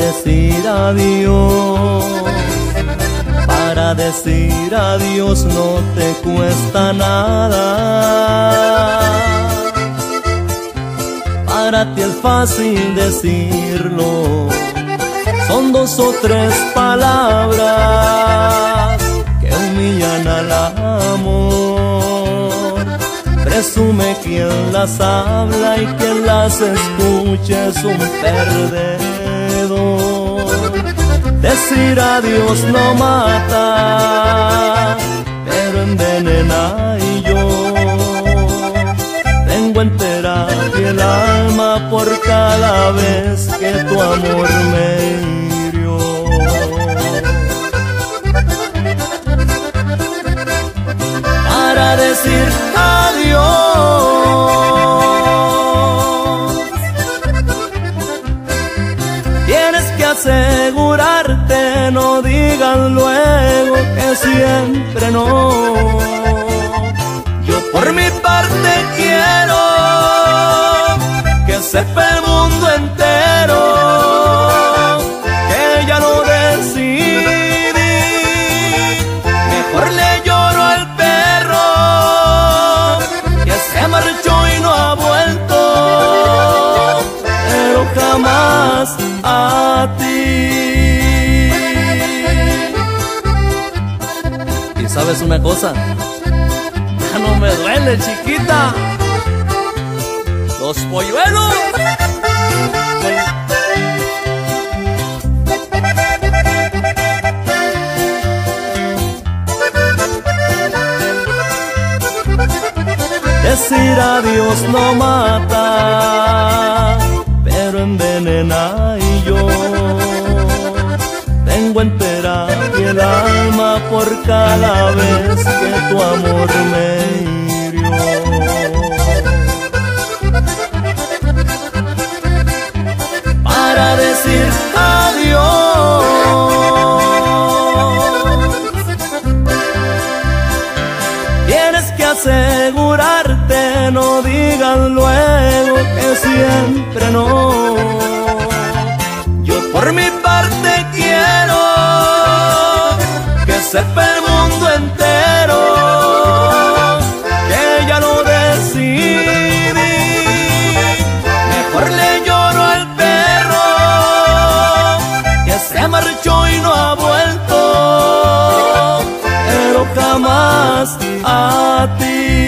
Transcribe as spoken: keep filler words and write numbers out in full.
decir adiós. Para decir adiós no te cuesta nada. Para ti es fácil decirlo, son dos o tres palabras que humillan al amor. Presume quien las habla y quien las escucha es un perdedor. Decir adiós no mata, pero envenena, y yo tengo en terapia el alma por cada vez que tu amor me hirió. Para decir adiós tienes que asegurarte, no digas luego que siempre no. Yo por mi parte quiero que sepa el mundo entero que ya lo decidí. Mejor le lloro al perro que se marchó y no ha vuelto, pero jamás a ti. ¿Y sabes una cosa? Ya no me duele, chiquita. Los polluelos. Decir adiós no mata, pero envenena, y yo tengo en terapia el alma por cada vez que tu amor me hirió. Para decir adiós tienes que asegurarte, no digas luego que siempre no. Yo por mi parte quiero que sepa el mundo entero que ya lo decidí. Mejor le lloro al perro que se marchó y no ha vuelto, pero jamás a ti.